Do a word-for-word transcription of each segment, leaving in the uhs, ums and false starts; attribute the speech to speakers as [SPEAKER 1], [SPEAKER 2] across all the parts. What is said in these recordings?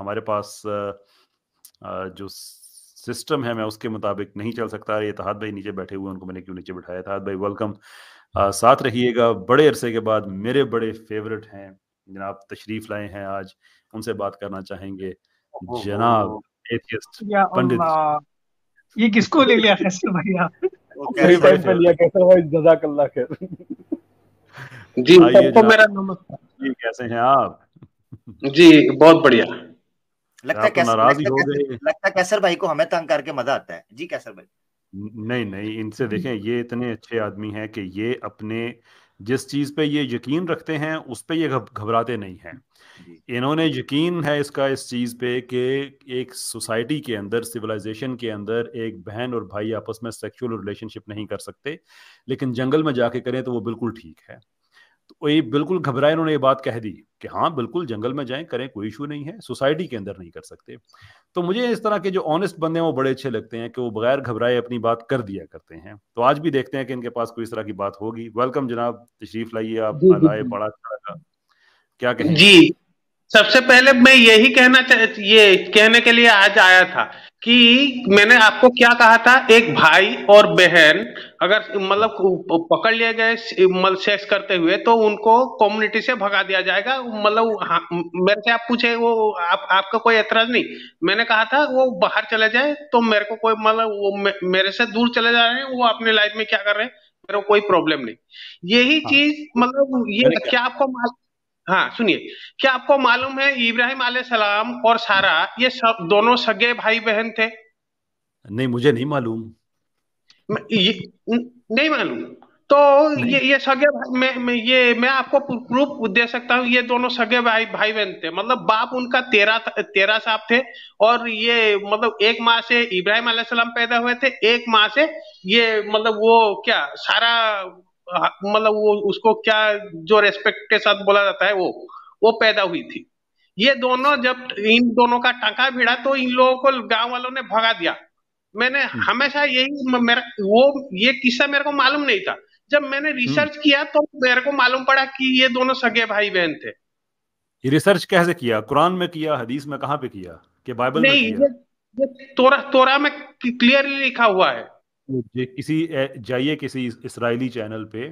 [SPEAKER 1] हमारे पास जो सिस्टम है मैं उसके मुताबिक नहीं चल सकता। ये इत्तेहाद भाई नीचे बैठे हुए, उनको मैंने क्यों नीचे बिठाया। इत्तेहाद भाई वेलकम, साथ रहिएगा। बड़े अरसे के बाद मेरे बड़े फेवरेट हैं जनाब, तशरीफ लाए हैं आज, उनसे बात करना चाहेंगे जनाब एथियस्ट पंडित।
[SPEAKER 2] ये किसको ले लिया फैसल भैया?
[SPEAKER 3] सही टाइम पे लिया कैसर भाई, जज़ाकल्लाह खैर।
[SPEAKER 4] जी सबको मेरा नमस्कार
[SPEAKER 1] जी, कैसे हैं आप?
[SPEAKER 4] जी बहुत बढ़िया।
[SPEAKER 5] लगता है कैसर नाराज ही हो गए। लगता है कैसर भाई को हमें तंग करके मजा आता है। जी कैसर भाई।
[SPEAKER 1] नहीं नहीं, इनसे देखें, ये इतने अच्छे आदमी हैं कि ये अपने जिस चीज पे ये यकीन रखते हैं उस पे ये घबराते नहीं हैं। इन्होंने यकीन है इसका इस चीज पे कि एक सोसाइटी के अंदर, सिविलाइजेशन के अंदर एक बहन और भाई आपस में सेक्सुअल रिलेशनशिप नहीं कर सकते, लेकिन जंगल में जाके करें तो वो बिल्कुल ठीक है। तो ये बिल्कुल घबराए, इन्होंने ये बात कह दी कि हाँ बिल्कुल जंगल में जाएं, करें, कोई इशू नहीं है, सोसाइटी के अंदर नहीं कर सकते। तो मुझे इस तरह के जो ऑनेस्ट बंदे हैं वो बड़े अच्छे लगते हैं कि वो बगैर घबराए अपनी बात कर दिया करते हैं। तो आज भी देखते हैं कि इनके पास कोई इस तरह की बात होगी। वेलकम जनाब, तशरीफ लाइए आप, लाए, बड़ा अच्छा लगा। क्या कहें
[SPEAKER 4] जी? सबसे पहले मैं यही कहना ये कहने के लिए आज आया था कि मैंने आपको क्या कहा था, एक भाई और बहन अगर मतलब पकड़ लिए गए मतलब सेक्स करते हुए तो उनको कम्युनिटी से भगा दिया जाएगा। मतलब हाँ, मेरे से आप पूछे वो आप आपका कोई एतराज नहीं। मैंने कहा था वो बाहर चले जाए तो मेरे को कोई मतलब वो मे, मेरे से दूर चले जा रहे हैं, वो अपने लाइफ में क्या कर रहे हैं मेरे को कोई प्रॉब्लम नहीं। यही हाँ। चीज मतलब ये क्या आपको हाँ सुनिए, क्या आपको मालूम है इब्राहिम अलैहिस्सलाम और सारा ये सब दोनों सगे भाई बहन थे?
[SPEAKER 1] नहीं मुझे नहीं मालूम।
[SPEAKER 4] नहीं मालूम तो नहीं। ये ये सगे मैं, मैं ये मैं आपको प्रूफ दे सकता हूँ, ये दोनों सगे भाई भाई बहन थे। मतलब बाप उनका तेरह तेरह साहब थे और ये मतलब एक माँ से इब्राहिम अलैहिस्सलाम पैदा हुए थे, एक माँ से ये मतलब वो क्या सारा मतलब वो उसको क्या जो रेस्पेक्ट के साथ बोला जाता है वो वो पैदा हुई थी। ये दोनों जब इन दोनों का टांका भिड़ा तो इन लोगों को गांव वालों ने भगा दिया। मैंने हमेशा यही मेरा वो ये किस्सा मेरे को मालूम नहीं था। जब मैंने रिसर्च किया तो मेरे को मालूम पड़ा कि ये दोनों सगे भाई बहन थे।
[SPEAKER 1] ये रिसर्च कैसे किया? कुरान में किया, हदीस में, कहाँ पे किया, कि बाइबल में किया?
[SPEAKER 4] ये, ये तोरा तोरा में क्लियरली लिखा हुआ है।
[SPEAKER 1] ये किसी जाइए किसी इस्राएली चैनल पे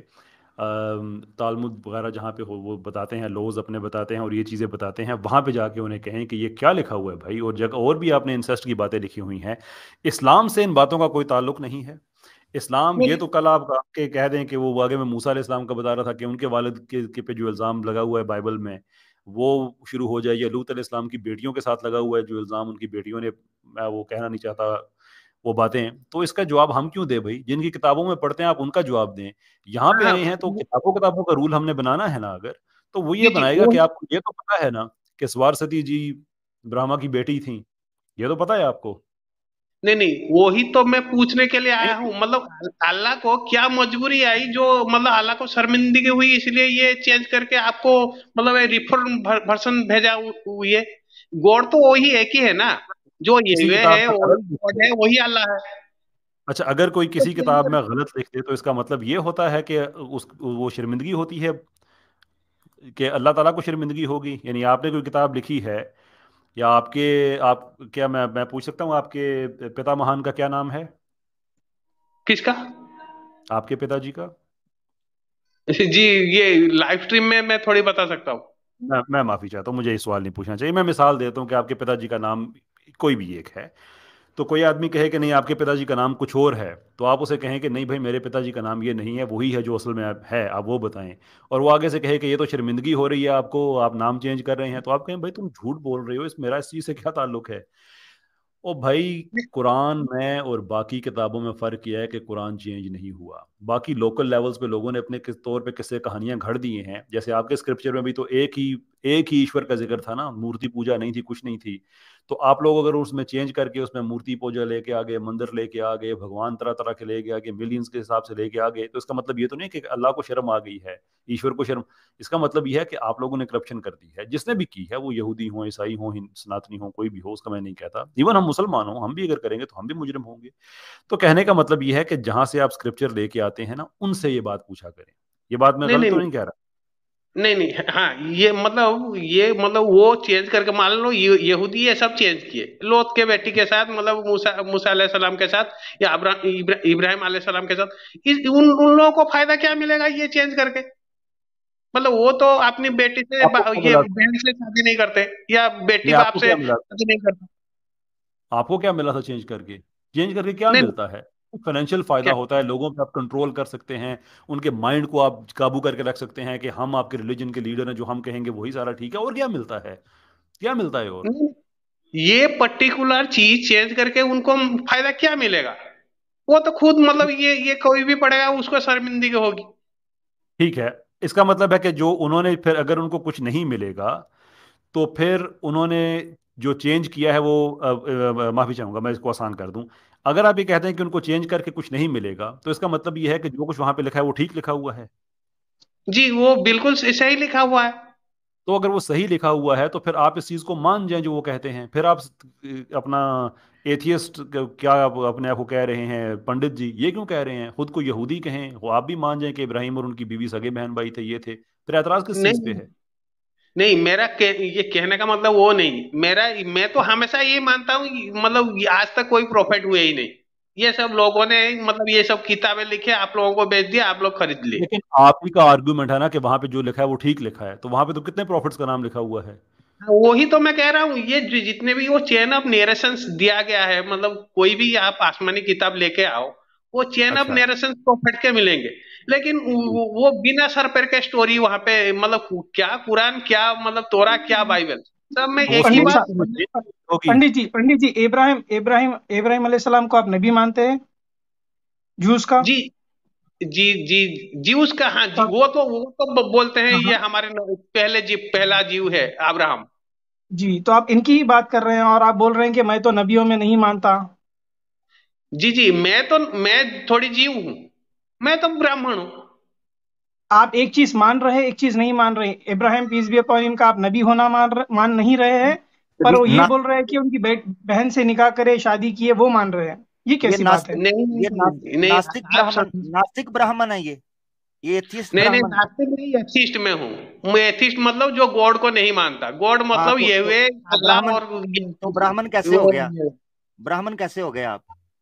[SPEAKER 1] तालमुद वगैरह जहाँ पे हो वो बताते हैं, लोज अपने बताते हैं और ये चीज़ें बताते हैं, वहाँ पे जाके उन्हें कहें कि ये क्या लिखा हुआ है भाई। और जगह और भी आपने इंसेस्ट की बातें लिखी हुई हैं, इस्लाम से इन बातों का कोई ताल्लुक नहीं है। इस्लाम ये तो कल आप के कह दें कि वो आगे में मूसा अलैहिस्सलाम का बता रहा था कि उनके वालिद के, के पे जो इल्ज़ाम लगा हुआ है बाइबल में वो शुरू हो जाए, या लूत अलैहिस्सलाम की बेटियों के साथ लगा हुआ है जो इल्ज़ाम उनकी बेटियों ने, मैं वो कहना नहीं चाहता वो बातें, तो इसका जवाब हम क्यों दें भाई? जिनकी किताबों में पढ़ते हैं आप उनका जवाब दें। यहाँ पे आए हैं तो किताबों किताबों का रूल हमने बनाना है ना, अगर तो वो ये बनाएगा कि आपको ये तो पता है ना कि स्वारसती जी ब्रह्मा की बेटी थी, ये तो पता है आपको?
[SPEAKER 4] नहीं नहीं वही तो मैं पूछने के लिए आया हूँ। मतलब अल्लाह को क्या मजबूरी आई जो मतलब अल्लाह को शर्मिंदगी हुई इसलिए ये चेंज करके आपको मतलब रिफॉर्म वर्जन भेजा हुई है। गॉड तो वही एक ही है ना, जो ये है वही है, वही अल्लाह है।
[SPEAKER 1] अच्छा, अगर कोई किसी किताब में गलत लिख दे तो इसका मतलब ये होता है कि उस वो शर्मिंदगी होती है कि अल्लाह ताला को शर्मिंदगी होगी? यानी आपने कोई किताब लिखी है या आपके आप क्या मैं मैं पूछ सकता हूँ आपके पिता महान का क्या नाम है?
[SPEAKER 4] किसका?
[SPEAKER 1] आपके पिताजी का।
[SPEAKER 4] जी ये लाइव स्ट्रीम में मैं थोड़ी बता सकता हूँ।
[SPEAKER 1] मैं मैं माफी चाहता हूँ, मुझे ये सवाल नहीं पूछना चाहिए। मैं मिसाल देता हूँ कि आपके पिताजी का नाम कोई भी एक है, तो कोई आदमी कहे कि नहीं आपके पिताजी का नाम कुछ और है, तो आप उसे कहें कि नहीं भाई मेरे पिताजी का नाम ये नहीं है, वही है जो असल में है, आप वो बताएं। और वो आगे से कहे कि ये तो शर्मिंदगी हो रही है आपको, आप नाम चेंज कर रहे हैं, तो आप कहें भाई तुम झूठ बोल रहे हो, इस मेरा इस चीज़ से क्या ताल्लुक है? ओ भाई, कुरान में और बाकी किताबों में फ़र्क यह है कि कुरान चेंज नहीं हुआ। बाकी लोकल लेवल्स पे लोगों ने अपने किस तौर पे किस्से कहानियां घड़ दी हैं। जैसे आपके स्क्रिप्चर में भी तो एक ही एक ही ईश्वर का जिक्र था ना, मूर्ति पूजा नहीं थी, कुछ नहीं थी। तो आप लोग अगर उसमें चेंज करके उसमें मूर्ति पूजा लेके आ गए, मंदिर लेके आ गए, भगवान तरह तरह के लेके आ गए, मिलियंस के हिसाब से लेके आ गए, तो इसका मतलब ये तो नहीं कि अल्लाह को शर्म आ गई है, ईश्वर को शर्म। इसका मतलब यह है कि आप लोगों ने करप्शन कर दी है। जिसने भी की है, वो यहूदी हो, ईसाई हो, सनातनी हो, कोई भी हो, उसका मैं नहीं कहता। इवन हम मुसलमान हो, हम भी अगर करेंगे तो हम भी मुजरिम होंगे। तो कहने का मतलब यह है कि जहां से आप स्क्रिप्चर लेके आते हैं ना, उनसे ये बात पूछा करें। ये बात मैं गलत तो नहीं कह रहा?
[SPEAKER 4] नहीं नहीं, हाँ ये मतलब ये मतलब वो चेंज करके मान लो ये यहूदी ये सब चेंज किए लोत के बेटी के साथ, मतलब मूसा मूसा अलैहि सलाम के साथ या अब्रा- इब्रा- इब्राहिम अलैहि सलाम के साथ। इस उन उन लोगों को फायदा क्या मिलेगा ये चेंज करके? मतलब वो तो अपनी बेटी से
[SPEAKER 1] आपको
[SPEAKER 4] बा-
[SPEAKER 1] क्या
[SPEAKER 4] ये
[SPEAKER 1] मिला?
[SPEAKER 4] बहन से शादी नहीं करते या बेटी
[SPEAKER 1] नहीं,
[SPEAKER 4] बाप
[SPEAKER 1] आपको
[SPEAKER 4] से
[SPEAKER 1] क्या मिला?
[SPEAKER 4] शादी नहीं करते।
[SPEAKER 1] आपको क्या मिला था चेंज करके? चेंज करके क्या
[SPEAKER 4] नहीं
[SPEAKER 1] मिलता है? फाइनेंशियल फायदा
[SPEAKER 4] क्या?
[SPEAKER 1] होता है, लोगों पे आप कंट्रोल कर सकते हैं, उनके माइंड को आप काबू करके रख सकते हैं कि हम आपके रिलीजन के लीडर हैं, जो हम कहेंगे वही सारा ठीक है। और क्या मिलता है? क्या मिलता है और?
[SPEAKER 4] नहीं, ये पर्टिकुलर चीज चेंज करके उनको फायदा क्या मिलेगा? वो तो खुद मतलब ये ये कोई भी पढ़ेगा उसको शर्मिंदगी होगी।
[SPEAKER 1] ठीक है, इसका मतलब है कि जो उन्होंने फिर अगर उनको कुछ नहीं मिलेगा तो फिर उन्होंने जो चेंज किया है वो अ, अ, माफी चाहूंगा, मैं इसको आसान कर दूं। अगर आप ये कहते हैं कि उनको चेंज करके कुछ नहीं मिलेगा तो इसका मतलब ये है कि जो कुछ वहां पे लिखा है वो ठीक लिखा हुआ है।
[SPEAKER 4] जी वो बिल्कुल सही लिखा हुआ है।
[SPEAKER 1] तो अगर वो सही लिखा हुआ है तो फिर आप इस चीज को मान जाएं जो वो कहते हैं। फिर आप अ, अपना एथियस्ट क्या आप अपने आप को कह रहे हैं पंडित जी, ये क्यों कह रहे हैं? खुद को यहूदी कहें, वो आप भी मान जाएं कि इब्राहिम और उनकी बीवी सगे बहन भाई थे, ये थे, फिर एतराज किस चीज पे
[SPEAKER 4] नहीं
[SPEAKER 1] है?
[SPEAKER 4] नहीं, मेरा कह, ये कहने का मतलब वो नहीं। मेरा मैं तो हमेशा ये मानता हूँ कि मतलब ये आज तक कोई प्रॉफिट हुए ही नहीं। ये सब लोगों ने मतलब ये सब किताबें लिखे, आप लोगों को बेच दिया, आप लोग खरीद लिए।
[SPEAKER 1] लेकिन आप ही का आर्गुमेंट है ना कि वहां पे जो लिखा है वो ठीक लिखा है, तो वहां पे तो कितने प्रॉफिट्स का नाम लिखा हुआ है।
[SPEAKER 4] वही तो मैं कह रहा हूँ, ये जि- जितने भी वो चेन ऑफ नेरेशंस दिया गया है, मतलब कोई भी आप आसमानी किताब लेके आओ, वो चेन ऑफ
[SPEAKER 1] अच्छा।
[SPEAKER 4] नेरेशंस प्रॉफिट के मिलेंगे। लेकिन वो, वो बिना सर पैर के स्टोरी वहां पे, मतलब क्या कुरान, क्या मतलब तोरा, क्या बाइबल, सब में
[SPEAKER 1] तो वो
[SPEAKER 4] एक ही
[SPEAKER 2] पंडित
[SPEAKER 1] स्टोरी
[SPEAKER 4] बात।
[SPEAKER 2] साहब,
[SPEAKER 1] होगी।
[SPEAKER 2] पंडित जी पंडित जी इब्राहिम इब्राहिम इब्राहिम अलैहिस्सलाम को आप नबी मानते हैं जूस का?
[SPEAKER 4] जी जी जी। जीव उसका, हाँ जी,
[SPEAKER 2] तब
[SPEAKER 4] वो तो वो तो ब- बोलते हैं
[SPEAKER 2] हाँ
[SPEAKER 4] ये
[SPEAKER 2] हाँ
[SPEAKER 4] हमारे न- पहले जीव, पहला जीव है अब्राहम।
[SPEAKER 2] जी, तो आप इनकी ही बात कर रहे हैं और आप बोल रहे हैं कि मैं तो नबियों में नहीं मानता।
[SPEAKER 4] जी जी, मैं तो मैं थोड़ी जीव हूँ, मैं तो ब्राह्मण हूँ।
[SPEAKER 2] आप एक चीज मान रहे हैं, एक चीज नहीं मान रहे। Ibrahim peace be upon him का आप नबी होना मान रहे, मान नहीं रहे हैं, पर वो ये
[SPEAKER 5] ना,
[SPEAKER 2] बोल रहे हैं कि उनकी बे- बहन से निकाह करे, शादी किए, वो मान रहे हैं। ये
[SPEAKER 5] ये
[SPEAKER 2] कैसी बात है?
[SPEAKER 5] नास्तिक,
[SPEAKER 4] नहीं
[SPEAKER 5] ये नास्तिक,
[SPEAKER 4] नहीं,
[SPEAKER 5] नास्तिक
[SPEAKER 4] आप
[SPEAKER 5] ब्राह्मण,
[SPEAKER 4] सब,
[SPEAKER 5] नास्तिक ब्राह्मण है ये ये एथियस्ट
[SPEAKER 4] नहीं नहीं,
[SPEAKER 5] ब्राह्मण है।
[SPEAKER 4] नास्तिक नहीं, एथिस्ट में हूँ मैं। एथिस्ट मतलब जो गॉड को नहीं मानता। गॉड
[SPEAKER 5] हाँ,
[SPEAKER 4] मतलब
[SPEAKER 5] तो
[SPEAKER 4] ये
[SPEAKER 5] तो
[SPEAKER 4] हुए
[SPEAKER 5] तो
[SPEAKER 4] अल्लाह
[SPEAKER 5] ब्राह्मण,
[SPEAKER 4] और
[SPEAKER 5] तो ब्राह्मण कैसे हो
[SPEAKER 4] वो
[SPEAKER 5] गया? ब्राह्मण कैसे हो गए आप?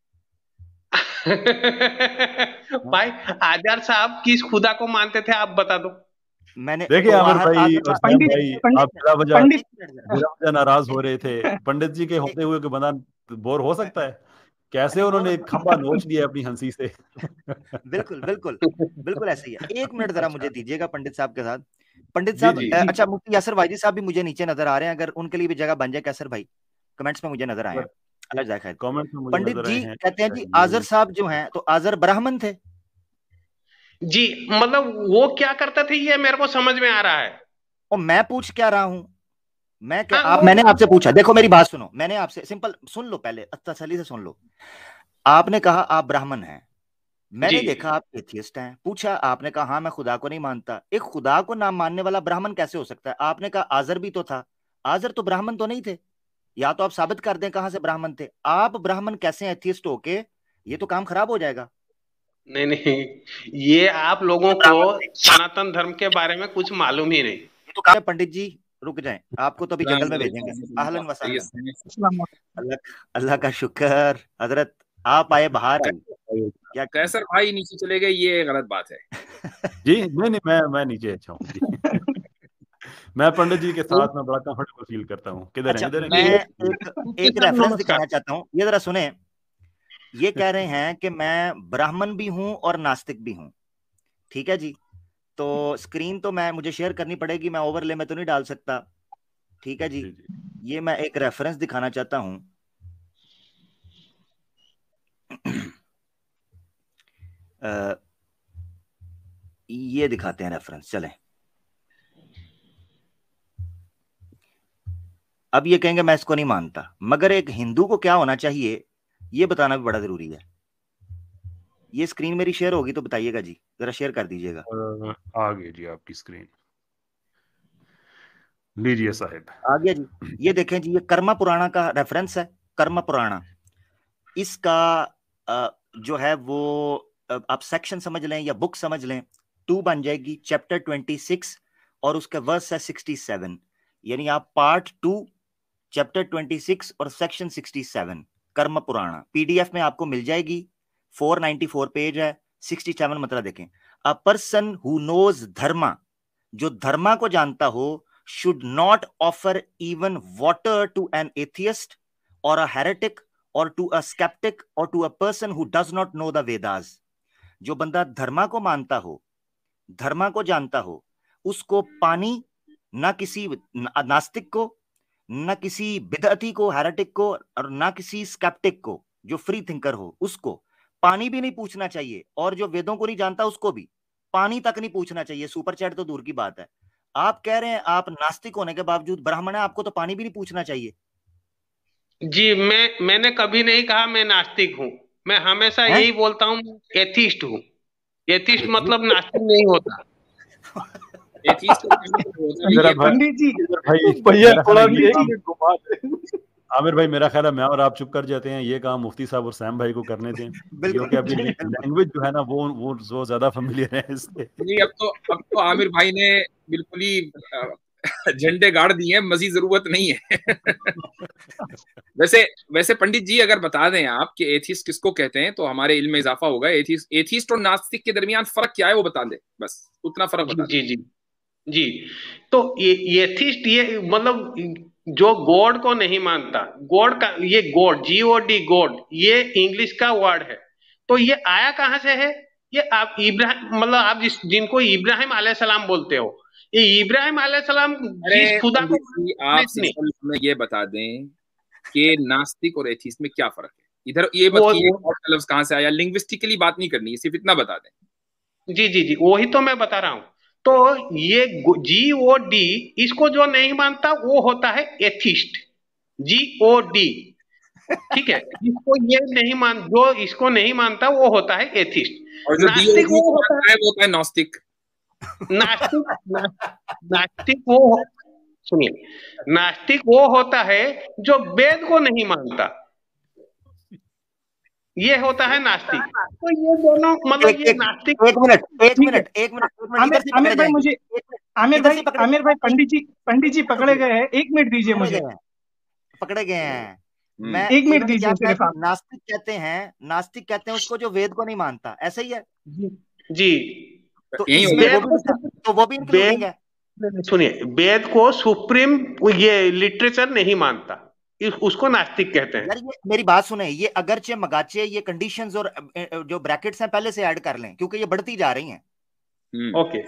[SPEAKER 5] हाँ?
[SPEAKER 4] भाई, आजाद साहब किस खुदा को मानते थे आप बता दो।
[SPEAKER 5] मैंने
[SPEAKER 1] देखिए
[SPEAKER 5] तो
[SPEAKER 1] आमिर
[SPEAKER 5] आहर
[SPEAKER 1] भाई
[SPEAKER 5] आजर
[SPEAKER 1] और
[SPEAKER 5] साहब,
[SPEAKER 1] सैम
[SPEAKER 5] एक
[SPEAKER 2] पंडित
[SPEAKER 1] भाई,
[SPEAKER 5] मिनट,
[SPEAKER 2] पंडित
[SPEAKER 1] आप
[SPEAKER 5] एक
[SPEAKER 1] बिला
[SPEAKER 5] मिनट,
[SPEAKER 1] वजह
[SPEAKER 2] पंडित
[SPEAKER 5] एक मिनट जरा,
[SPEAKER 1] बिला वजह नाराज हो
[SPEAKER 5] एक
[SPEAKER 1] रहे थे। पंडित जी के
[SPEAKER 5] एक
[SPEAKER 1] होते हुए के बंदा बोर हो सकता है? कैसे
[SPEAKER 5] नहीं
[SPEAKER 1] उन्होंने
[SPEAKER 5] बोर
[SPEAKER 1] एक खंबा नोच लिया अपनी हंसी से।
[SPEAKER 5] बिल्कुल बिल्कुल बिल्कुल ऐसे ही है। एक मिनट जरा मुझे
[SPEAKER 1] अच्छा।
[SPEAKER 5] दीजिएगा पंडित साहब के साथ। पंडित
[SPEAKER 1] जी
[SPEAKER 5] साहब,
[SPEAKER 1] जी।
[SPEAKER 5] अ,
[SPEAKER 2] जी
[SPEAKER 5] अच्छा, मुफ्ती यासर भाईजी साहब भी मुझे नीचे नजर आ रहे हैं, अगर उनके लिए भी जगह बन जाए। कैसर भाई कमेंट्स में मुझे नजर आए हैं। अल्लाह जाए खैर।
[SPEAKER 1] कमेंट में मुझे
[SPEAKER 5] पंडित
[SPEAKER 1] नजर आए
[SPEAKER 5] जी
[SPEAKER 1] हैं।
[SPEAKER 5] कहते हैं जी आजर
[SPEAKER 1] ये
[SPEAKER 5] साहब जो हैं, तो आजर ब्राह्मण थे?
[SPEAKER 4] जी, मतलब वो क्या करते थे ये मेरे को समझ में आ रहा है।
[SPEAKER 5] और मैं पूछ क्या रहा हूं? मैं क्या,
[SPEAKER 4] हाँ
[SPEAKER 5] आप,
[SPEAKER 4] वो
[SPEAKER 5] मैंने आपसे पूछा, देखो मेरी बात सुनो, मैंने आपसे सिंपल सुन लो, पहले तसल्ली से सुन लो। आपने कहा आप ब्राह्मण हैं,
[SPEAKER 4] जी
[SPEAKER 5] मैंने देखा आप एथियस्ट हैं, पूछा, आपने कहा हाँ मैं खुदा को नहीं मानता। एक खुदा को ना मानने वाला ब्राह्मण कैसे हो सकता है? आपने कहा आजर भी तो था, आजर तो ब्राह्मण तो नहीं थे। या तो आप साबित कर दें कहां से ब्राह्मण थे। आप ब्राह्मण कैसे एथियस्ट होके? ये तो काम खराब हो जाएगा।
[SPEAKER 4] नहीं नहीं, ये आप लोगों को
[SPEAKER 5] ब्राह्मण थे,
[SPEAKER 4] सनातन धर्म के बारे में कुछ मालूम ही नहीं।
[SPEAKER 5] ये तो काम। पंडित जी रुक जाएं, आपको तो अभी
[SPEAKER 6] अस्सलाम
[SPEAKER 5] जंगल में
[SPEAKER 6] वालेकुम,
[SPEAKER 5] भेजेंगे।
[SPEAKER 6] रहमतुल्लाह।
[SPEAKER 5] अहलन
[SPEAKER 6] सही
[SPEAKER 5] वसहलन।
[SPEAKER 6] है।
[SPEAKER 2] अस्सलाम वालेकुम।
[SPEAKER 5] अल्लाह अल्लाह का शुक्र, हजरत आप आए बाहर आई, क्या
[SPEAKER 6] कैसर भाई नीचे चले गए, ये गलत बात है।
[SPEAKER 1] जी नहीं नहीं, मैं मैं नीचे अच्छा हूँ जी। मैं पंडित जी के साथ में बड़ा कंफर्टेबल फील करता हूँ। किधर है?
[SPEAKER 5] अच्छा,
[SPEAKER 1] इधर है
[SPEAKER 5] मैं
[SPEAKER 1] नीचे?
[SPEAKER 5] एक
[SPEAKER 4] मुफ्ती
[SPEAKER 5] एक
[SPEAKER 4] साहब
[SPEAKER 5] रेफरेंस
[SPEAKER 4] नमस्कार।
[SPEAKER 5] दिखाना चाहता हूँ, ये जरा सुने। ये कह रहे हैं कि मैं ब्राह्मण भी हूं और नास्तिक भी हूं। ठीक है जी, तो स्क्रीन तो मैं मुझे शेयर करनी पड़ेगी, मैं ओवरले में तो नहीं डाल सकता। ठीक है जी,
[SPEAKER 1] जी जी।
[SPEAKER 5] ये मैं एक रेफरेंस दिखाना चाहता हूं। आ, ये दिखाते हैं रेफरेंस, चलें। अब ये कहेंगे मैं इसको नहीं मानता, मगर एक हिंदू को क्या होना चाहिए ये बताना भी बड़ा जरूरी है। ये स्क्रीन मेरी शेयर होगी तो बताइएगा जी, जरा शेयर कर दीजिएगा।
[SPEAKER 1] अ, आ गई जी आपकी स्क्रीन, लीजिए साहिब।
[SPEAKER 5] आ गया जी। ये देखें जी, ये कर्मा पुराणा का रेफरेंस है। कर्मा पुराणा, इसका अ, जो है वो अ, आप सेक्शन समझ लें या बुक समझ लें, टू बन जाएगी, चैप्टर ट्वेंटी सिक्स और उसका वर्स है सिक्सटी सेवन, यानी आप part two chapter twenty six और section sixty seven Kurma Purana PDF में आपको मिल जाएगी। फोर नाइंटी फोर पेज है, सिक्सटी सेवन मतलब देखें, a person who knows dharma, जो धर्मा को जानता हो, should not offer even water to an atheist और अ हेरेटिक और टू अ स्केप्टिक और to a person who does not know the Vedas. जो बंदा धर्मा को मानता हो, धर्मा को जानता हो, उसको पानी ना किसी नास्तिक को, ना किसी बिदअती को, हेरेटिक को, और ना किसी स्केप्टिक को जो फ्री थिंकर हो, उसको पानी भी नहीं पूछना चाहिए, और जो वेदों को नहीं जानता उसको भी पानी तक नहीं पूछना चाहिए। सुपर चैट तो दूर की बात है। आप कह रहे हैं आप नास्तिक होने के बावजूद ब्राह्मण है, आपको तो पानी भी नहीं पूछना चाहिए।
[SPEAKER 4] जी, मैं मैंने कभी नहीं कहा मैं नास्तिक हूँ, मैं हमेशा
[SPEAKER 5] है?
[SPEAKER 4] यही बोलता हूँ एथिस्ट हूँ। एथिस्ट मतलब नास्तिक नहीं होता।
[SPEAKER 6] एथिस्ट तो होता नहीं
[SPEAKER 1] मेरा
[SPEAKER 6] है,
[SPEAKER 1] भाई
[SPEAKER 2] पंडित जी
[SPEAKER 1] भाई
[SPEAKER 3] भैया
[SPEAKER 1] मेरा
[SPEAKER 3] थोड़ा
[SPEAKER 1] ख्याल है
[SPEAKER 3] भी
[SPEAKER 1] ये
[SPEAKER 3] एक
[SPEAKER 1] काम
[SPEAKER 3] मिनट घुमा दे।
[SPEAKER 1] आमिर भाई, मेरा ख्याल है मैं और आप चुप कर जाते हैं, ये काम मुफ्ती साहब और सैम भाई को करने दें,
[SPEAKER 5] बिल्कुल
[SPEAKER 1] क्योंकि अभी
[SPEAKER 5] जी, बिल्कुल।
[SPEAKER 1] लैंग्वेज जो है ना वो वो वो ज्यादा फेमिलियर है इससे।
[SPEAKER 6] नहीं। अब तो अब तो आमिर भाई ने बिल्कुल ही अ, झंडे गाड़ दिए हैं, मजीद जरूरत नहीं है। वैसे वैसे पंडित जी अगर बता दें आप कि एथिस्ट किसको कहते हैं तो हमारे इल्म में इजाफा होगा। एथिस्ट एथिस्ट और नास्तिक के दरमियान फर्क क्या है वो बता दें, बस उतना फर्क बता दें।
[SPEAKER 4] जी जी जी तो ये एथिस्ट ये मतलब जो गॉड को नहीं मानता, गॉड का ये God G O D God ये इंग्लिश का वर्ड है। तो ये आया कहां से है? ये आप इब्राहिम मतलब आप जिस जिनको इब्राहिम अलैहिस्सलाम बोलते हो, ये इब्राहिम अलैहिस्सलाम
[SPEAKER 6] अरे
[SPEAKER 4] जिस खुदा को
[SPEAKER 6] पंडित जी आप
[SPEAKER 4] नहीं,
[SPEAKER 6] सिंपल हमें ये बता दें कि नास्तिक और एथिस्ट में क्या फर्क है। इधर ये मत
[SPEAKER 4] वो,
[SPEAKER 6] कीजिए
[SPEAKER 4] वो
[SPEAKER 6] गॉड का लफ्ज कहां से आया, लिंग्विस्टिकली बात नहीं करनी है, सिर्फ इतना बता दें।
[SPEAKER 4] जी जी जी वही तो मैं बता रहा हूं। तो ये जी ओ डी इसको जो नहीं मानता वो होता है एथिस्ट, जी ओ डी, ठीक है। जिसको ये नहीं मान जो इसको नहीं मानता वो होता है एथिस्ट।
[SPEAKER 6] और जो डी
[SPEAKER 4] नास्तिक वो होता
[SPEAKER 6] है वो होता है नॉस्टिक।
[SPEAKER 4] है नास्तिक ना, नास्तिक वो सुनिए, नास्तिक वो होता है जो वेद को नहीं मानता, ये होता है नास्तिक। तो ये दोनों मतलब
[SPEAKER 5] एक
[SPEAKER 4] ये
[SPEAKER 5] एक
[SPEAKER 4] नास्तिक
[SPEAKER 5] एक मिनट एक
[SPEAKER 2] ठीक है।
[SPEAKER 5] मिनट एक मिनट एक मिनट
[SPEAKER 2] आमिर
[SPEAKER 5] इधर से
[SPEAKER 2] आमिर
[SPEAKER 5] पकड़े
[SPEAKER 2] भाई
[SPEAKER 5] जाएंगे,
[SPEAKER 2] मुझे
[SPEAKER 5] एक मिनट
[SPEAKER 2] आमिर
[SPEAKER 5] इधर
[SPEAKER 2] भाई
[SPEAKER 5] से पकड़े
[SPEAKER 2] आमिर भाई
[SPEAKER 5] जाएंगे।
[SPEAKER 2] पंडित जी पंडित जी पकड़े गए हैं, एक मिनट दीजिए
[SPEAKER 5] पकड़े
[SPEAKER 2] मुझे,
[SPEAKER 5] गए हैं पकड़े गए हैं मैं
[SPEAKER 2] एक मिनट
[SPEAKER 5] इन्होंने क्या
[SPEAKER 2] दीजिए
[SPEAKER 5] कहा
[SPEAKER 2] सिर्फ
[SPEAKER 5] कि
[SPEAKER 2] आप।
[SPEAKER 5] नास्तिक कहते हैं, नास्तिक कहते हैं उसको जो वेद को नहीं मानता, ऐसा ही है।
[SPEAKER 4] जी
[SPEAKER 5] तो
[SPEAKER 6] यही
[SPEAKER 5] इसमें
[SPEAKER 6] होता
[SPEAKER 5] वो
[SPEAKER 6] है।
[SPEAKER 5] भी लिखा, तो वो भी इंक्लूडिंग है।
[SPEAKER 4] वेद सुनिए, वेद को सुप्रीम ये लिटरेचर नहीं मानता, इस- उसको नास्तिक कहते हैं।
[SPEAKER 5] यार ये मेरी बात सुने, ये अगरचे मगाचे ये कंडीशंस और अ, अ, जो ब्रैकेट्स हैं पहले से ऐड कर लें, क्योंकि ये बढ़ती जा रही हैं।
[SPEAKER 6] हम्म।
[SPEAKER 4] ओके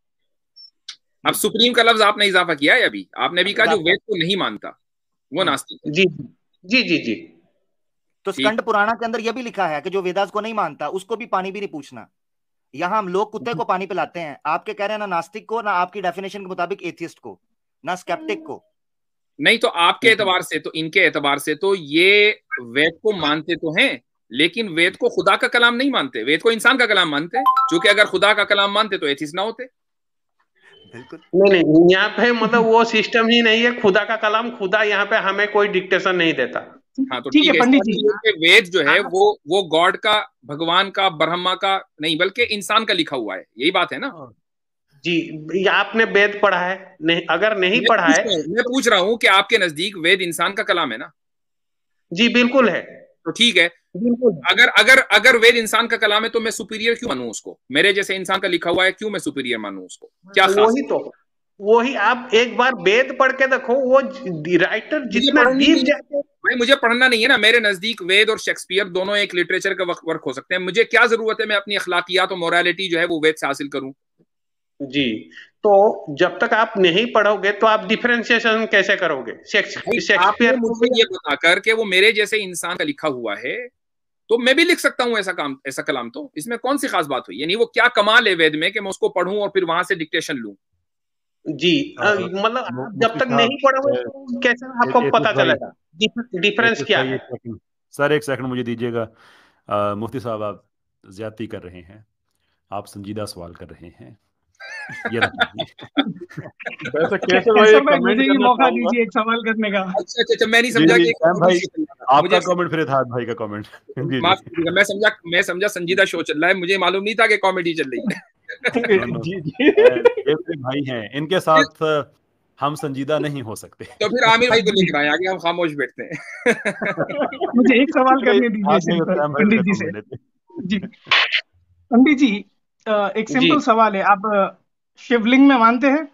[SPEAKER 6] अब सुप्रीम का लफ्ज आपने इजाफा किया है, अभी आपने भी कहा जो
[SPEAKER 5] इजाफा।
[SPEAKER 6] वेद को नहीं मानता वो
[SPEAKER 5] हम्म।
[SPEAKER 6] नास्तिक है।
[SPEAKER 4] जी जी जी जी
[SPEAKER 5] तो
[SPEAKER 6] ठीक।
[SPEAKER 5] स्कंद पुराणा के अंदर यह भी लिखा है कि जो वेदास को नहीं मानता उसको भी पानी भी नहीं पूछना। यहाँ हम लोग कुत्ते को पानी पिलाते हैं, आपके कह रहे हैं ना नास्तिक को, ना आपकी डेफिनेशन के मुताबिक एथियस्ट को, ना स्केप्टिक को।
[SPEAKER 6] नहीं तो आपके एतबार से तो इनके एतबार से तो ये वेद को मानते तो हैं, लेकिन वेद को खुदा का कलाम नहीं मानते, वेद को इंसान का कलाम मानते हैं। क्योंकि अगर खुदा का कलाम मानते तो एथिस्ट ना होते।
[SPEAKER 5] बिल्कुल
[SPEAKER 4] नहीं नहीं यहाँ पे मतलब वो सिस्टम ही नहीं है, खुदा का कलाम खुदा यहाँ पे हमें कोई डिक्टेशन नहीं देता।
[SPEAKER 6] हाँ तो
[SPEAKER 2] ठीक
[SPEAKER 6] ठीक
[SPEAKER 2] है
[SPEAKER 6] है,
[SPEAKER 2] पंडित
[SPEAKER 6] इसका
[SPEAKER 2] जी,
[SPEAKER 6] मतलब ये कि वेद जो है वो वो गॉड का, भगवान का, ब्रह्मा का नहीं बल्कि इंसान का लिखा हुआ है, यही बात है ना।
[SPEAKER 4] जी ये आपने वेद पढ़ा है? नहीं, अगर नहीं
[SPEAKER 6] मैं
[SPEAKER 4] पढ़ा
[SPEAKER 6] पूछ
[SPEAKER 4] है
[SPEAKER 6] रहा हूँ मैं पूछ रहा हूँ कि आपके नजदीक वेद इंसान का कलाम है ना।
[SPEAKER 4] जी बिल्कुल है,
[SPEAKER 6] तो ठीक है,
[SPEAKER 4] बिल्कुल है।
[SPEAKER 6] अगर अगर अगर वेद इंसान का कलाम है तो मैं सुपीरियर क्यों मानूं उसको? मेरे जैसे इंसान का लिखा हुआ है, क्यों मैं सुपीरियर मानूं उसको? क्या खास?
[SPEAKER 4] वही तो वही आप एक बार वेद पढ़ के देखो, वो राइटर
[SPEAKER 6] मुझे
[SPEAKER 4] जितना
[SPEAKER 6] पढ़ना
[SPEAKER 4] डीप
[SPEAKER 6] नहीं है
[SPEAKER 4] जाते
[SPEAKER 6] भाई, मुझे पढ़ना नहीं है ना। मेरे नजदीक वेद और शेक्सपियर दोनों एक लिटरेचर का वर्क हो सकते हैं। मुझे क्या जरूरत है मैं अपनी अखलाकियात और मोरालिटी जो है वो वेद से हासिल करूं?
[SPEAKER 4] जी। तो जब तक आप नहीं पढ़ोगे तो आप डिफरेंशिएशन कैसे करोगे?
[SPEAKER 6] भाई आपने
[SPEAKER 4] शेक्सपियर
[SPEAKER 6] मुझे ये बताकर के वो मेरे जैसे इंसान का लिखा हुआ है तो मैं भी लिख सकता हूं ऐसा काम, ऐसा कलाम। तो इसमें कौन सी खास बात हुई? यानी वो क्या कमाल है वेद में कि मैं उसको पढ़ूं और फिर वहां से डिक्टेशन लूं?
[SPEAKER 4] जी अ, मतलब आप
[SPEAKER 1] मु-
[SPEAKER 4] जब
[SPEAKER 1] मुफ्ती
[SPEAKER 4] तक नहीं
[SPEAKER 1] साहब,
[SPEAKER 4] पढ़ोगे तो कैसे आपको
[SPEAKER 1] ए-
[SPEAKER 4] पता
[SPEAKER 1] एथिस्ट भाई
[SPEAKER 4] चलेगा डिफरेंस
[SPEAKER 1] एथिस्ट
[SPEAKER 4] क्या
[SPEAKER 1] भाई
[SPEAKER 4] है?
[SPEAKER 1] एक सेकंड सर, एक सेकंड मुझे दीजिएगा। अ, मुफ्ती साहब, आप ज्यादती कर रहे हैं, आप संजीदा सवाल कर रहे हैं, ये रख लीजिए।
[SPEAKER 3] वैसे
[SPEAKER 2] कै-
[SPEAKER 3] कैसर भाई
[SPEAKER 2] कैसर
[SPEAKER 3] एक
[SPEAKER 2] भाई
[SPEAKER 3] कमेंट
[SPEAKER 2] मुझे भी
[SPEAKER 3] करना
[SPEAKER 2] मौका
[SPEAKER 3] चाहूंगा।
[SPEAKER 2] दीजिए एक सवाल करने का।
[SPEAKER 6] अच्छा अच्छा अच्छा, मैं नहीं
[SPEAKER 1] जी
[SPEAKER 6] समझा
[SPEAKER 1] जी,
[SPEAKER 6] कि
[SPEAKER 1] सैम भाई, आपका
[SPEAKER 6] मुझे
[SPEAKER 1] कमेंट फिर इत्तेहाद भाई का कमेंट। जी
[SPEAKER 6] माफ
[SPEAKER 1] जी
[SPEAKER 6] कीजिएगा, मैं समझा मैं समझा संजीदा शो चल रहा है, मुझे मालूम नहीं था कि कॉमेडी चल रही है।
[SPEAKER 1] No no
[SPEAKER 3] ji
[SPEAKER 1] no
[SPEAKER 3] ji
[SPEAKER 1] ये मेरे भाई हैं, इनके साथ हम संजीदा नहीं हो सकते।
[SPEAKER 6] तो फिर आमिर भाई को लेकर आए, आगे हम खामोश बैठते हैं।
[SPEAKER 2] मुझे एक सवाल करने दीजिए
[SPEAKER 1] बाद में
[SPEAKER 2] सिर्फ
[SPEAKER 1] सैम भाई
[SPEAKER 2] पंडित जी
[SPEAKER 1] खत्म
[SPEAKER 2] से।
[SPEAKER 1] कर लेते।
[SPEAKER 2] जी पंडित जी, अ, एक
[SPEAKER 4] जी
[SPEAKER 2] सिंपल सवाल है, आप अ, शिवलिंग में मानते हैं?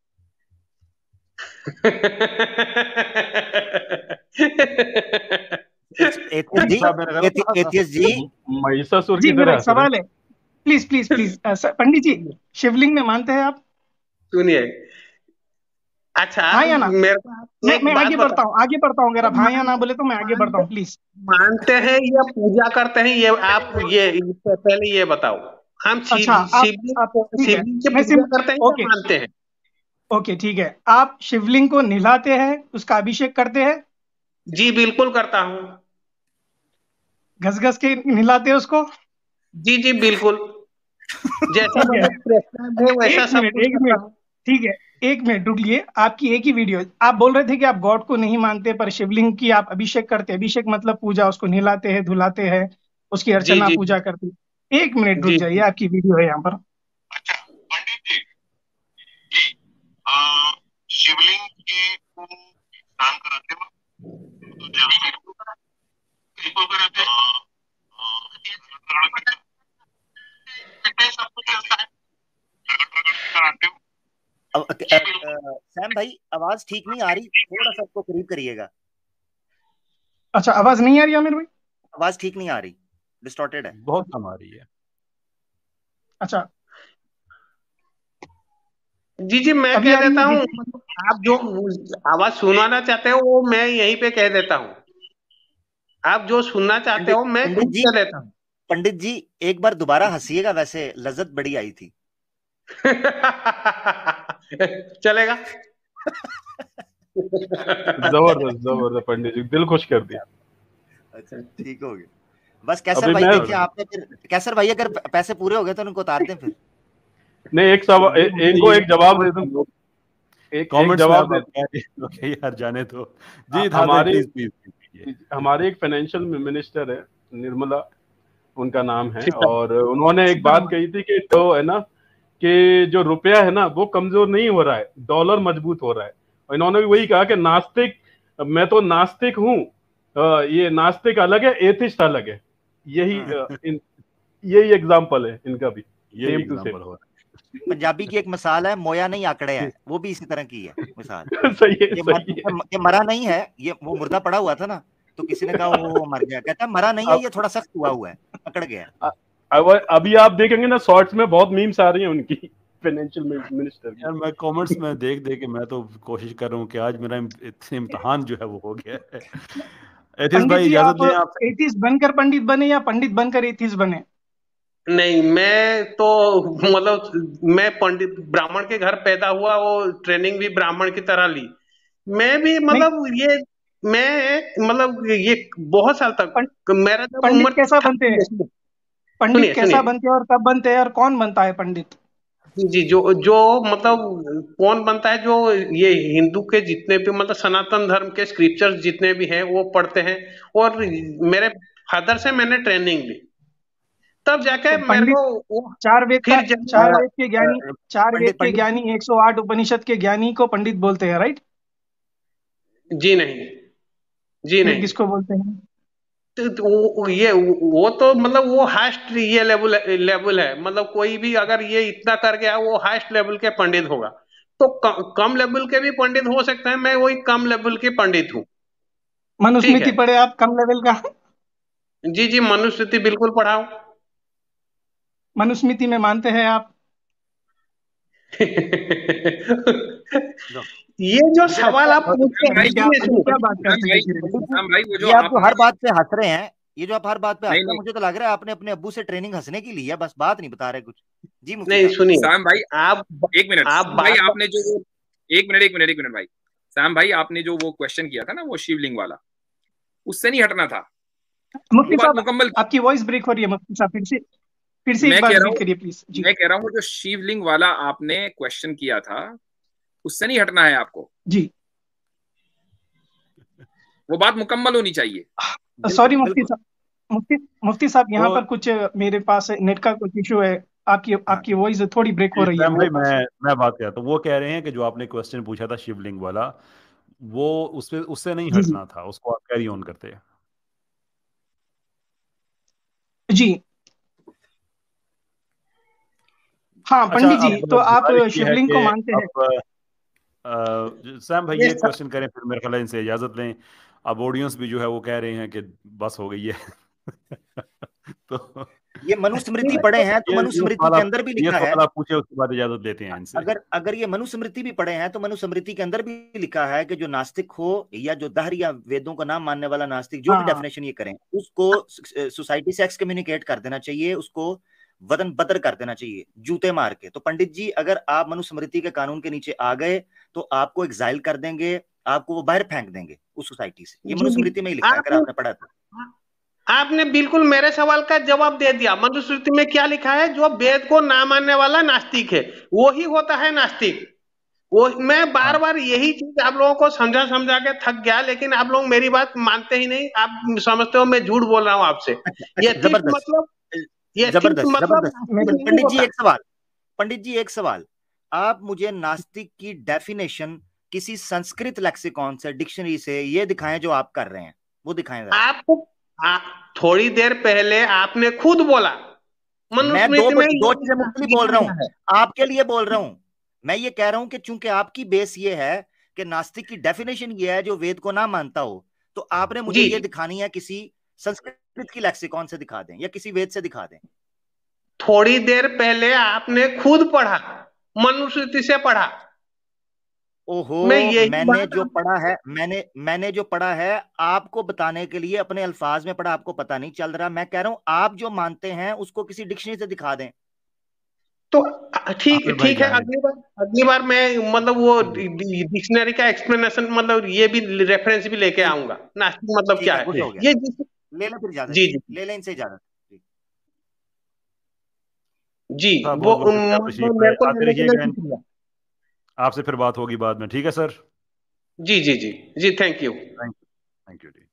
[SPEAKER 5] एथियस जी,
[SPEAKER 1] साहब मैंने गलत
[SPEAKER 5] एथि-
[SPEAKER 1] कहा था?
[SPEAKER 5] एथियस जी,
[SPEAKER 3] महिषासुर
[SPEAKER 2] जी
[SPEAKER 3] की
[SPEAKER 2] मेरा
[SPEAKER 3] तरह
[SPEAKER 2] एक
[SPEAKER 3] हंस रहे
[SPEAKER 2] सवाल है, please please please Pandit ji, Shivling में मानते हैं आप?
[SPEAKER 4] सुनिए, अच्छा
[SPEAKER 2] हाँ या ना?
[SPEAKER 4] मेरे को आप
[SPEAKER 2] मैं
[SPEAKER 4] एक
[SPEAKER 2] मैं
[SPEAKER 4] बात
[SPEAKER 2] आगे बढ़ता
[SPEAKER 4] बताओ,
[SPEAKER 2] हूँ, आगे बढ़ता हूँ, अगर आप हाँ या ना
[SPEAKER 4] मानते
[SPEAKER 2] बोले तो मैं आगे बढ़ता
[SPEAKER 4] मानते
[SPEAKER 2] हूँ प्लीज।
[SPEAKER 4] मानते हैं या पूजा करते हैं, ये आप ये इससे पहले ये बताओ। हम शिव
[SPEAKER 2] अच्छा आप
[SPEAKER 4] शिवलिंग
[SPEAKER 2] आप
[SPEAKER 4] को
[SPEAKER 2] ठीक है,
[SPEAKER 4] शिवलिंग की
[SPEAKER 2] मैं
[SPEAKER 4] पूजा
[SPEAKER 2] सिम
[SPEAKER 4] करते हैं या
[SPEAKER 2] ओके
[SPEAKER 4] मानते हैं?
[SPEAKER 2] ओके ठीक है, आप शिवलिंग को नहलाते हैं, उसका अभिषेक करते हैं,
[SPEAKER 4] जी बिल्कुल करता हूँ।
[SPEAKER 2] घस घस के नहलाते हैं उसको?
[SPEAKER 4] जी जी बिल्कुल, जैसा
[SPEAKER 2] ठीक है,
[SPEAKER 4] मतलब प्रेस्क्राइब है वैसा
[SPEAKER 2] एक
[SPEAKER 4] सब
[SPEAKER 2] मिनट
[SPEAKER 4] कुछ
[SPEAKER 2] एक
[SPEAKER 4] करता
[SPEAKER 2] मिनट
[SPEAKER 4] हूँ।
[SPEAKER 2] ठीक है, एक मिनट रुकिए, आपकी एक ही वीडियो, आप बोल रहे थे कि आप गॉड को नहीं मानते पर शिवलिंग की आप अभिषेक करते हैं, अभिषेक मतलब पूजा, उसको नहलाते हैं, धुलाते हैं, उसकी
[SPEAKER 4] जी
[SPEAKER 2] अर्चना
[SPEAKER 4] जी
[SPEAKER 2] पूजा करते हैं। एक मिनट रुक
[SPEAKER 4] जी
[SPEAKER 2] जाइए,
[SPEAKER 4] जी
[SPEAKER 2] आपकी वीडियो है यहाँ पर।
[SPEAKER 7] अच्छा पंडित जी, जी आ, शिवलिंग की को स्नान कराते हो तो जैसे बिल्कुल कराते हैं। आ, आ, कितने सब कुछ चलता है, रगड़ रगड़ के कराते हो।
[SPEAKER 5] अब अ,
[SPEAKER 7] जी
[SPEAKER 5] अ,
[SPEAKER 7] बिल्कुल।
[SPEAKER 5] अ, सैम भाई आवाज ठीक नहीं आ रही, थोड़ा सा उसको करीब करिएगा।
[SPEAKER 2] अच्छा आवाज नहीं आ रही आमिर भाई?
[SPEAKER 5] आवाज ठीक नहीं आ रही, डिस्टॉर्टेड है।
[SPEAKER 1] बहुत कम आ रही है।
[SPEAKER 2] अच्छा
[SPEAKER 4] जी जी मैं
[SPEAKER 2] अभी
[SPEAKER 4] कह
[SPEAKER 2] आ रही
[SPEAKER 4] देता
[SPEAKER 2] है
[SPEAKER 4] हूँ,
[SPEAKER 2] दीदी?
[SPEAKER 4] मतलब आप जो आवाज सुनाना चाहते हो वो मैं यहीं पे कह देता हूँ, आप जो सुनना चाहते
[SPEAKER 5] पंडित
[SPEAKER 4] हो मैं
[SPEAKER 5] पंडित
[SPEAKER 4] खुद
[SPEAKER 5] जी,
[SPEAKER 4] कह देता हूँ।
[SPEAKER 5] पंडित जी एक बार दोबारा हंसिएगा, वैसे लज्जत बड़ी आई थी।
[SPEAKER 4] चलेगा।
[SPEAKER 3] जबरदस्त जबरदस्त पंडित जी, दिल खुश कर दिया।
[SPEAKER 5] अच्छा ठीक हो गया। बस कैसर
[SPEAKER 3] अभी
[SPEAKER 5] भाई
[SPEAKER 3] मैं
[SPEAKER 5] देखिए, आपने फिर कैसर भाई अगर प- पैसे पूरे हो गए तो उनको उतार दें फिर।
[SPEAKER 3] नहीं, एक सवाल, ए-
[SPEAKER 1] मुझे
[SPEAKER 3] इनको
[SPEAKER 1] ये
[SPEAKER 3] एक जवाब दे दूं, एक एक
[SPEAKER 1] कमेंट्स में
[SPEAKER 3] जवाब
[SPEAKER 1] आप
[SPEAKER 3] दे।
[SPEAKER 1] आप क्या कह- ओके यार जाने दो।
[SPEAKER 3] ह-
[SPEAKER 1] जी था
[SPEAKER 3] हमारे
[SPEAKER 1] प्लीज प्लीज प्लीज।
[SPEAKER 3] हमारे एक फाइनेंशियल मिनिस्टर है, निर्मला उनका नाम है,
[SPEAKER 4] सीता
[SPEAKER 3] और उन्होंने एक बात
[SPEAKER 2] सीतारमण।
[SPEAKER 3] कही थी कि जो है ना, कि जो रुपया है ना वो कमजोर नहीं हो रहा है, डॉलर मजबूत हो रहा है। और इन्होंने भी वही कहा कि नास्तिक, मैं तो नास्तिक हूँ, अ, ये नास्तिक अलग है, एथिस्ट अलग है। यही अ, इन, यही एग्जाम्पल है इनका भी,
[SPEAKER 1] ये
[SPEAKER 3] सेम टू
[SPEAKER 1] एग्जांपल
[SPEAKER 3] सेम।
[SPEAKER 1] हो रहा
[SPEAKER 5] पंजाबी की एक मिसाल है, मोया नहीं आंकड़े है, वो भी इसी तरह की है मिसाल।
[SPEAKER 3] सही है,
[SPEAKER 5] ये मर,
[SPEAKER 3] सही है।
[SPEAKER 5] ये मरा नहीं है, ये वो मुर्दा पड़ा हुआ था ना, तो किसी ने कहा वो मर गया, कहता है मरा नहीं है,
[SPEAKER 3] अब
[SPEAKER 5] ये थोड़ा सख्त हुआ हुआ है, अकड़ गया।
[SPEAKER 3] अब अभी आप देखेंगे ना शॉर्ट्स में बहुत मीम्स आ रही हैं उनकी, फाइनेंशियल मिनिस्टर
[SPEAKER 1] है।
[SPEAKER 3] की।
[SPEAKER 1] यार मैं कमेंट्स में देख देख के मैं तो कोशिश कर रहा हूँ कि आज मेरा इम- इतने इम्तहान जो है वो हो गया है। एथिस
[SPEAKER 2] पंडित
[SPEAKER 1] भाई
[SPEAKER 2] जी
[SPEAKER 1] इजाजत
[SPEAKER 2] आप
[SPEAKER 1] लें आपसे।
[SPEAKER 2] एथिस्ट बनकर पंडित बने या पंडित बनकर एथिस्ट बने?
[SPEAKER 4] नहीं, मैं तो मतलब मैं पंडित ब्राह्मण के घर पैदा हुआ, वो ट्रेनिंग भी ब्राह्मण की तरह ली। मैं भी
[SPEAKER 2] नहीं,
[SPEAKER 4] मतलब ये मैं मतलब ये बहुत साल तक,
[SPEAKER 2] पं,
[SPEAKER 4] मेरा जब
[SPEAKER 2] पंडित
[SPEAKER 4] उम्र
[SPEAKER 2] कैसा
[SPEAKER 4] था,
[SPEAKER 2] बनते हैं?
[SPEAKER 4] सुनिए
[SPEAKER 2] पंडित
[SPEAKER 4] सुनिए
[SPEAKER 2] कैसा
[SPEAKER 4] सुनिए
[SPEAKER 2] बनते हैं और कब बनते हैं और कौन बनता है पंडित?
[SPEAKER 4] जी जी जो जो मतलब कौन बनता है, जो ये हिंदू के जितने भी मतलब सनातन धर्म के स्क्रिप्चर्स जितने भी हैं वो पढ़ते हैं, और मेरे फादर से मैंने ट्रेनिंग ली, तब जाके
[SPEAKER 2] तो
[SPEAKER 4] मेरे
[SPEAKER 2] पंडित
[SPEAKER 4] को वो
[SPEAKER 2] चार वेद का
[SPEAKER 4] फिर जब
[SPEAKER 2] चार वेद के ज्ञानी, चार वेद
[SPEAKER 5] पंडित
[SPEAKER 2] के
[SPEAKER 5] पंडित
[SPEAKER 2] ज्ञानी, एक सौ आठ उपनिषद के ज्ञानी को पंडित बोलते हैं, राइट?
[SPEAKER 4] जी नहीं, जी
[SPEAKER 2] फिर
[SPEAKER 4] नहीं,
[SPEAKER 2] किसको बोलते हैं?
[SPEAKER 4] तो तो वो ये वो तो मतलब वो हाईएस्ट ये लेवल लेवल है, मतलब कोई भी अगर ये इतना कर गया वो हाईएस्ट लेवल के पंडित होगा। तो क, कम लेवल के भी पंडित हो सकते हैं, मैं वही कम लेवल के पंडित हूँ। ठीक है,
[SPEAKER 2] मनुस्मृति पढ़े आप कम लेवल का?
[SPEAKER 4] जी जी मनुस्मृति बिल्कुल पढ़ाओ।
[SPEAKER 2] मनुस्मृति में मानते हैं आप?
[SPEAKER 5] लो,
[SPEAKER 4] ये जो
[SPEAKER 5] मुझे
[SPEAKER 4] सवाल
[SPEAKER 5] लगता
[SPEAKER 4] आप
[SPEAKER 5] है
[SPEAKER 4] पूछते
[SPEAKER 6] राम
[SPEAKER 4] हैं,
[SPEAKER 6] भाई,
[SPEAKER 2] अभी क्या
[SPEAKER 4] सुनिए
[SPEAKER 2] अभी क्या
[SPEAKER 4] सुनिए
[SPEAKER 2] बात
[SPEAKER 6] राम
[SPEAKER 2] करते
[SPEAKER 6] भाई,
[SPEAKER 2] हैं फिर?
[SPEAKER 5] पंडित जी,
[SPEAKER 6] राम भाई वो जो
[SPEAKER 5] ये आप जो
[SPEAKER 6] आपने,
[SPEAKER 5] हर बात पे हंस रहे हैं, ये जो आप हर बात पे हंस
[SPEAKER 6] नहीं
[SPEAKER 5] रहे हैं,
[SPEAKER 6] नहीं
[SPEAKER 5] मुझे तो लग रहा है आपने अपने अब्बू से ट्रेनिंग हंसने की ली है, बस बात नहीं बता रहे कुछ। जी मुफ्ती
[SPEAKER 4] नहीं
[SPEAKER 5] साहब।
[SPEAKER 4] सुनिए,
[SPEAKER 6] साम भाई,
[SPEAKER 4] आप
[SPEAKER 6] एक मिनट
[SPEAKER 4] आप
[SPEAKER 6] साम भाई,
[SPEAKER 4] बात
[SPEAKER 6] आपने जो वो एक मिनट एक मिनट एक मिनट भाई, साम भाई आपने जो वो क्वेश्चन किया था ना, वो शिवलिंग वाला, उससे नहीं हटना था,
[SPEAKER 2] मुफ्ती
[SPEAKER 6] वो बात
[SPEAKER 2] साहब
[SPEAKER 6] मुकम्मल की।
[SPEAKER 2] आपकी वॉइस ब्रेक हो रही है, मुफ्ती साहब फिर से फिर से एक
[SPEAKER 6] मैं
[SPEAKER 2] बार
[SPEAKER 6] कह रहा
[SPEAKER 2] रिपीट
[SPEAKER 6] हूँ
[SPEAKER 2] करिए प्लीज जी।
[SPEAKER 6] मैं कह रहा हूँ जो शिवलिंग वाला आपने क्वेश्चन किया था, उससे नहीं हटना है आपको,
[SPEAKER 2] जी
[SPEAKER 6] वो बात मुकम्मल होनी चाहिए।
[SPEAKER 5] बिल्कुल
[SPEAKER 2] सॉरी मुफ्ती
[SPEAKER 5] बिल्कुल।
[SPEAKER 2] साहब, मुफ्ती मुफ्ती साहब यहाँ
[SPEAKER 1] तो
[SPEAKER 2] पर कुछ मेरे पास नेट का कुछ इशू है, आपकी आपकी वॉइस थोड़ी ब्रेक हो रही है
[SPEAKER 1] सैम भाई,
[SPEAKER 2] मेरे पास।
[SPEAKER 1] मैं मैं बात करता हूँ। वो कह रहे हैं कि जो आपने क्वेश्चन पूछा था शिवलिंग वाला, वो उससे उससे नहीं
[SPEAKER 2] जी जी
[SPEAKER 1] हटना था, उसको आप कैरी ऑन करते हैं।
[SPEAKER 2] जी हाँ
[SPEAKER 1] अच्छा,
[SPEAKER 2] पंडित जी,
[SPEAKER 1] अब
[SPEAKER 2] तो आप
[SPEAKER 1] गुजारिश ये है
[SPEAKER 2] शिवलिंग को
[SPEAKER 1] कि
[SPEAKER 2] मानते हैं?
[SPEAKER 1] अब अ, सैम भाई
[SPEAKER 4] ये
[SPEAKER 1] ये
[SPEAKER 4] स-
[SPEAKER 1] क्वेश्चन करें, फिर मेरे ख्याल है इनसे इजाजत लें। अब ऑडियंस भी जो है वो कह रहे हैं कि बस हो गई है। तो
[SPEAKER 5] ये मनुस्मृति
[SPEAKER 4] ठीक
[SPEAKER 5] पढ़े हैं तो
[SPEAKER 1] ये ये
[SPEAKER 5] मनुस्मृति
[SPEAKER 1] सवाल
[SPEAKER 5] के
[SPEAKER 1] आप
[SPEAKER 5] अंदर भी
[SPEAKER 1] ये
[SPEAKER 5] लिखा है।
[SPEAKER 1] सवाल आप पूछे, उसके बाद इजाजत लेते हैं इनसे।
[SPEAKER 5] अगर अगर ये मनुस्मृति भी पढ़े हैं तो मनुस्मृति के अंदर भी लिखा है कि जो नास्तिक हो या जो दहर या वेदों को ना मानने वाला नास्तिक, जो भी
[SPEAKER 2] हाँ
[SPEAKER 5] डेफिनेशन ये करें, उसको सोसाइटी से एक्सकम्युनिकेट कर देना चाहिए, उसको वतन बदर कर देना चाहिए जूते मार के। तो पंडित जी, अगर आप मनुस्मृति के कानून के नीचे आ गए तो आपको एग्जाइल कर देंगे, आपको वो बाहर फेंक देंगे उस सोसाइटी से। ये
[SPEAKER 4] जी जी
[SPEAKER 5] मनुस्मृति में ही लिखा है, अगर
[SPEAKER 4] आपने
[SPEAKER 5] आपने पढ़ा तो।
[SPEAKER 4] आपने बिल्कुल मेरे सवाल का जवाब दे दिया। मनुस्मृति में क्या लिखा है? जो वेद को ना मानने वाला नास्तिक है, वो ही होता है नास्तिक। वो मैं बार बार यही चीज आप लोगों को समझा समझा के थक गया, लेकिन आप लोग मेरी बात मानते ही नहीं। आप समझते हो मैं झूठ बोल रहा हूं आपसे।
[SPEAKER 5] अच्छा
[SPEAKER 4] ये
[SPEAKER 5] अच्छा,
[SPEAKER 4] एथिक्स
[SPEAKER 5] जबरदस्त
[SPEAKER 4] मतलब ये एथिक्स
[SPEAKER 5] जबरदस्त
[SPEAKER 4] मतलब
[SPEAKER 5] जबरदस्त।
[SPEAKER 2] मैं
[SPEAKER 4] नास्तिक नहीं
[SPEAKER 5] पंडित जी
[SPEAKER 4] होता।
[SPEAKER 5] एक सवाल, पंडित जी एक सवाल, आप मुझे नास्तिक की डेफिनेशन किसी संस्कृत लेक्सिकॉन से, डिक्शनरी से ये दिखाएं जो आप कर रहे हैं, वो दिखाएं जरा।
[SPEAKER 4] आपको आ, थोड़ी देर पहले आपने खुद बोला
[SPEAKER 5] मैं दो
[SPEAKER 4] मनुस्मृति में ये
[SPEAKER 5] दो चीजें मुख्तलिफ बोल रहा
[SPEAKER 4] लिखा
[SPEAKER 5] हूं,
[SPEAKER 4] है।
[SPEAKER 5] आपके लिए बोल रहा हूं। मैं ये कह रहा हूं कि चूंकि आपकी बेस ये है कि नास्तिक की डेफिनेशन ये है जो वेद को ना मानता हो, तो आपने मुझे
[SPEAKER 4] जी
[SPEAKER 5] ये
[SPEAKER 4] जी
[SPEAKER 5] दिखानी है, किसी संस्कृत की लेक्सिकॉन से दिखा दें या किसी वेद से दिखा दें।
[SPEAKER 4] थोड़ी देर पहले आपने खुद पढ़ा, मनुस्मृति से पढ़ा।
[SPEAKER 5] ओहो,
[SPEAKER 4] मैं यही
[SPEAKER 5] मैंने
[SPEAKER 4] बात
[SPEAKER 5] जो पढ़ा है, मैंने मैंने जो पढ़ा है आपको बताने के लिए अपने अल्फाज में पढ़ा, आपको पता नहीं चल रहा। मैं कह रहा हूं आप जो मानते हैं उसको किसी डिक्शनरी से दिखा दें।
[SPEAKER 4] तो ठीक
[SPEAKER 1] आमिर भाई
[SPEAKER 4] ठीक है।
[SPEAKER 1] जाने
[SPEAKER 4] अगली बार अगली बार मैं मतलब वो डिक्शनरी का एक्सप्लेनेशन मतलब ये भी रेफरेंस भी लेके
[SPEAKER 5] ठीक
[SPEAKER 4] आऊंगा, नास्तिक मतलब
[SPEAKER 5] ठीक
[SPEAKER 4] क्या
[SPEAKER 5] है, गुड
[SPEAKER 4] है
[SPEAKER 5] हो गया।
[SPEAKER 4] ये जिस-
[SPEAKER 5] ले ले फिर इजाजत,
[SPEAKER 4] जी जी
[SPEAKER 5] ले ले इनसे इजाजत।
[SPEAKER 4] जी
[SPEAKER 1] साहब,
[SPEAKER 4] वो
[SPEAKER 1] बहुत बहुत
[SPEAKER 4] उम,
[SPEAKER 1] शुक्रिया, आप
[SPEAKER 4] मतलब
[SPEAKER 1] तशरीफ
[SPEAKER 4] मेरे
[SPEAKER 1] लाए,
[SPEAKER 4] को
[SPEAKER 1] आते
[SPEAKER 4] लेने के लिए
[SPEAKER 1] रहिएगा।
[SPEAKER 4] शुक्रिया।
[SPEAKER 1] आपसे फिर बात होगी बाद में, ठीक है सर।
[SPEAKER 4] जी जी जी जी thank you.
[SPEAKER 1] Thank you, thank you ji.